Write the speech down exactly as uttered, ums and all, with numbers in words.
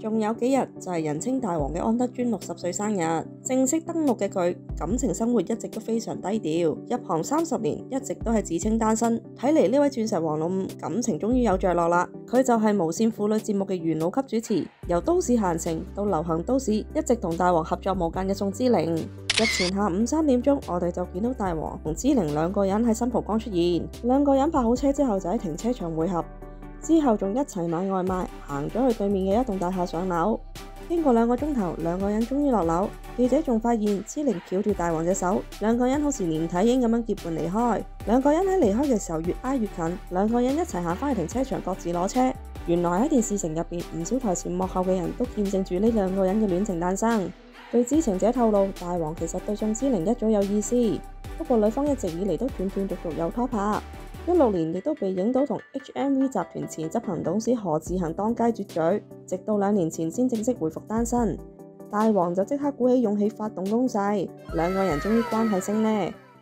仲有幾日就係人稱大王嘅安德尊六十歲生日。正式登陸嘅佢，感情生活一直都非常低調，入行三十年一直都係自稱單身。睇嚟呢位鑽石王老五感情終於有着落啦。佢就係無線婦女節目嘅元老級主持，由都市閒情到流行都市，一直同大王合作無間嘅宋之玲。日前下午三點鐘，我哋就見到大王同之玲兩個人喺新蒲崗出現，兩個人泊好車之後就喺停車場會合，之後仲一齊買外賣，行咗去對面嘅一棟大廈上樓。經過兩個鐘頭，兩個人終於落樓。記者仲發現之玲翹住大王隻手，兩個人好似連體嬰咁樣結伴離開。兩個人喺離開嘅時候越挨越近，兩個人一齊行返去停車場各自攞車。原來喺電視城入邊，唔少台前幕後嘅人都見證住呢兩個人嘅戀情誕生。據知情者透露，大王其實對宋之玲一早有意思，不過女方一直以嚟都斷斷續續有拖拍。一六年亦都被影到同 H M V 集團前執行董事何志恒當街絕嘴，直到兩年前先正式回復單身。大王就即刻鼓起勇氣發動攻勢，兩個人終於關係升呢。